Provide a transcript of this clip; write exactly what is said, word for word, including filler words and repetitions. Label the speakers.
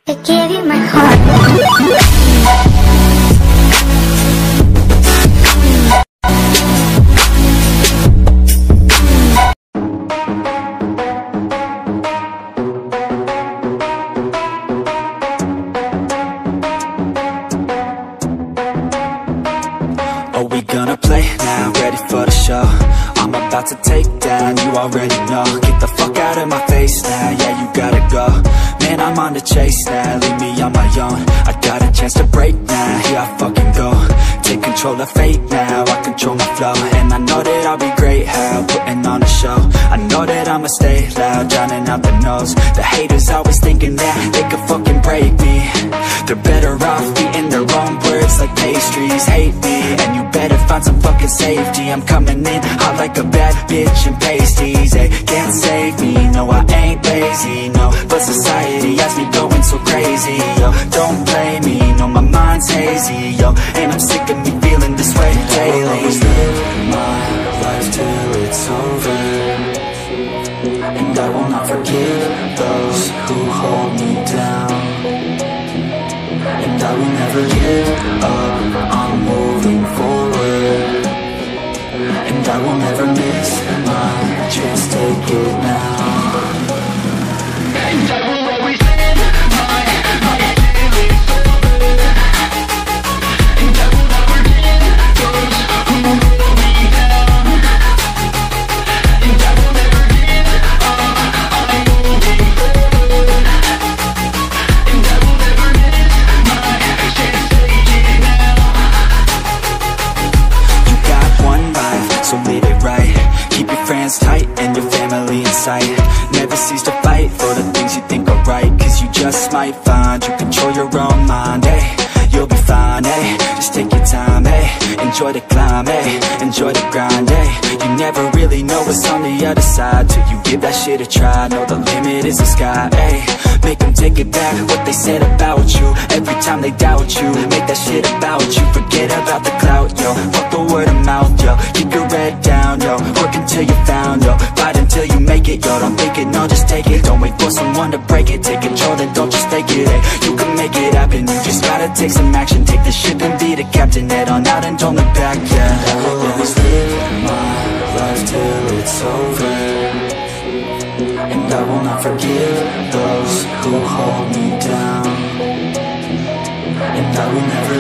Speaker 1: I gave you my heart.
Speaker 2: Are we gonna play now? Ready for the show? I'm about to take down, you already know. Get the fuck out of my face now, yeah, you gotta go. Man, I'm on the chase now, leave me on my own. I got a chance to break now, here I fucking go. Take control of fate now, I control my flow. And I know that I'll be great, how putting on a show. I know that I'ma stay loud, drowning out the noise. The haters always thinking that they could fucking break me. They're better off eating their own words like pastries. Hate me, and you better find some fucking safety. I'm coming in hot like a bad bitch in pasties. They can't save me, no I ain't lazy, no. But society has me going so crazy, yo. Don't blame me, no my mind's hazy, yo. And I'm sick of me feeling this way daily. I'll always live my life till it's over, and I will not forgive those who hold me down. And I will never give up, I'm moving forward. And I will never miss my chance, take it now. And I will always live my life till it's over, and I will not forgive those who hold me down. And I will never give up, I'm moving forward. And I will never miss my chance, take it now. You got one life, so live it right. Keep your friends tight and your family in sight. Never cease to fight for the things you think are right, cause you just might find you control your own mind, eh? You'll be fine, eh? Just take your time, eh? Enjoy the climb, eh? Enjoy the grind, eh? You never really know what's on the other side till you give that shit a try. Know the limit is the sky, eh? Make them take it back, what they said about you. Every time they doubt you, make that shit about you. Forget about the clout, yo. Fuck the word of mouth, yo. Keep your head down, yo. Work until you're found, yo. Fight until you make it, yo. Don't think it, no, just take it. Don't wait for someone to break it. Take control, then don't just fake it, eh? You can make it happen, you just gotta take some action. Take the ship and be the captain. Head on out and don't look back, yeah. I will always live my life till it's over, and I will not forgive those who hold me down. And I will never